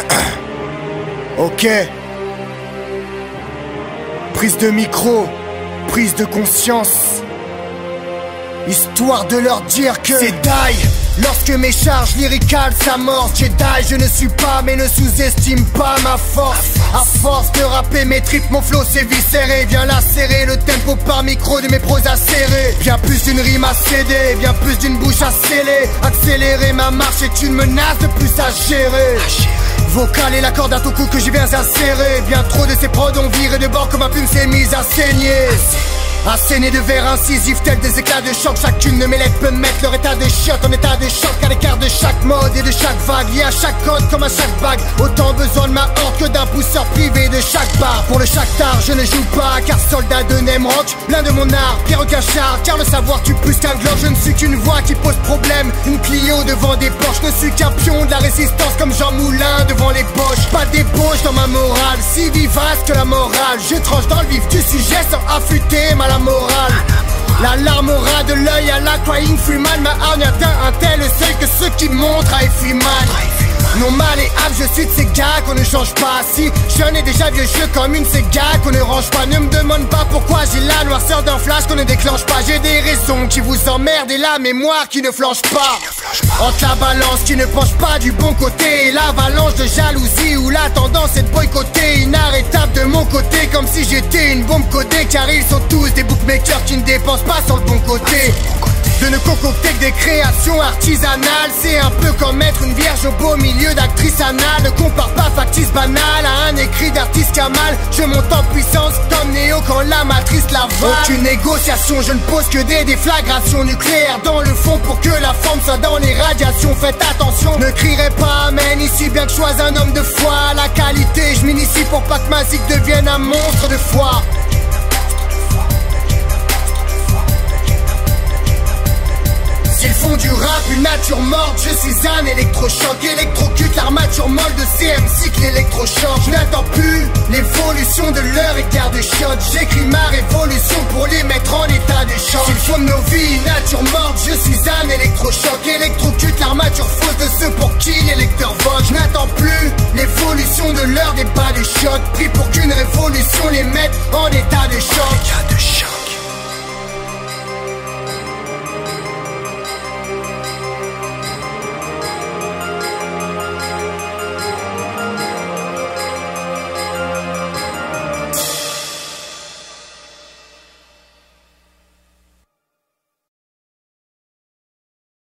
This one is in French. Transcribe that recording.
Ok. Prise de micro, prise de conscience. Histoire de leur dire que c'est die. Lorsque mes charges lyricales s'amorcent, Jedi, je ne suis pas mais ne sous-estime pas ma force. À force de rapper mes tripes, mon flow s'est viscéré. Viens lacérer le tempo par micro de mes pros acérés. Bien plus d'une rime à céder, bien plus d'une bouche à sceller. Accélérer ma marche est une menace de plus à gérer. Vocal et la corde à ton cou que j'y viens insérer. Bien trop de ces prods ont viré de bord comme ma plume s'est mise à saigner. Asséné de verre incisif, tel des éclats de choc. Chacune de mes lettres peut mettre leur état de chiotte en état de choc. À l'écart de chaque mode et de chaque vague, lié à chaque code comme à chaque bague. Autant besoin de ma horde que d'un pousseur privé de chaque bar. Pour le Shakhtar je ne joue pas, car soldat de Nemrock, plein de mon art, pierre aucun char. Car le savoir tue plus qu'un globe, je ne suis qu'une voix qui pose problème. Une Clio devant des Porsche, je ne suis qu'un pion de la résistance comme Jean Moulin devant les poches. Pas d'ébauche dans ma morale, si vivace que la morale. Je tranche dans le vif du sujet sans affûter mal la morale. La larme au ras de l'œil à la Crying Freeman. Ma hargne atteint un tel seuil que ceux qui montrent à Freeman. Non malléable, je suis de ces gars qu'on ne change pas. Si jeune et déjà vieux jeu comme une Sega qu'on ne range pas. Ne me demande pas pourquoi j'ai la noirceur d'un flash qu'on ne déclenche pas. J'ai des raisons qui vous emmerdent et la mémoire qui ne flanche pas. Entre la balance qui ne penche pas du bon côté et l'avalanche de jalousie où la tendance est de boycotter. Inarrêtable de mon côté comme si j'étais une bombe codée. Car ils sont tous des bookmakers qui ne dépensent pas sur le bon côté. De ne concocter que des créations artisanales. C'est un peu comme mettre une vierge au beau milieu d'actrices anales. Ne compare pas factice banal à un écrit d'artiste Kamal. Je monte en puissance comme Néo quand la matrice l'avale. Aucune négociation, je ne pose que des déflagrations nucléaires dans le fond pour que la forme soit dans les radiations. Faites attention, ne crierez pas amen ici bien que je sois un homme de foi. La qualité, je m'initie pour pas que ma zik devienne un monstre de foi. S'ils font du rap une nature morte, je suis un électrochoc. Électrocute l'armature molle de CMC que l'électrochoc. Je n'attends plus l'évolution de leur écart de shot. J'écris ma révolution pour les mettre en état de choc. S'ils font de nos vies une nature morte, je suis un électrochoc. Électrocute l'armature fausse de ceux pour qui les lecteurs votent. Je n'attends plus l'évolution de leur débat de shot. Pris pour qu'une révolution les mette en état de choc.